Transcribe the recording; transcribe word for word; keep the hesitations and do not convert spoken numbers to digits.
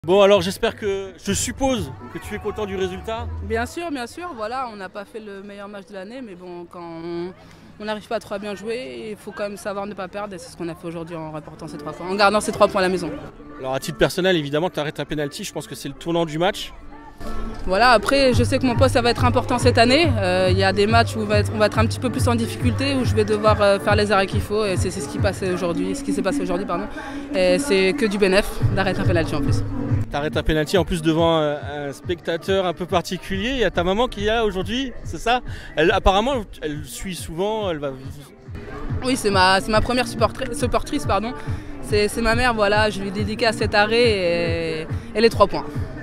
Bon alors j'espère que, je suppose que tu es content du résultat. Bien sûr, bien sûr, voilà, on n'a pas fait le meilleur match de l'année, mais bon, quand on n'arrive pas à trop bien jouer, il faut quand même savoir ne pas perdre, et c'est ce qu'on a fait aujourd'hui en rapportant ces trois points, en gardant ces trois points à la maison. Alors à titre personnel, évidemment, tu arrêtes un penalty, je pense que c'est le tournant du match. Voilà, après je sais que mon poste ça va être important cette année, il euh, y a des matchs où on va, être, on va être un petit peu plus en difficulté, où je vais devoir euh, faire les arrêts qu'il faut, et c'est ce qui passait aujourd'hui, ce qui s'est passé aujourd'hui, pardon, et c'est que du bénéf d'arrêter un penalty en plus. T'arrêtes un penalty en plus devant un spectateur un peu particulier. Il y a ta maman qui est là aujourd'hui, c'est ça? Elle, apparemment, elle suit souvent, elle va... Oui, c'est ma, ma première supportrice, pardon. C'est ma mère, voilà, je lui dédicace cet arrêt et, et les trois points.